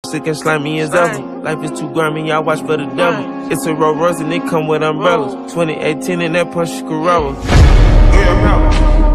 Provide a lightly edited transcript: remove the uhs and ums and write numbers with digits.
sick and slimy as ever. Life is too grimy, y'all watch for the devil. It's a Rolls Royce and it come with umbrellas. 2018 and that Porsche Corolla.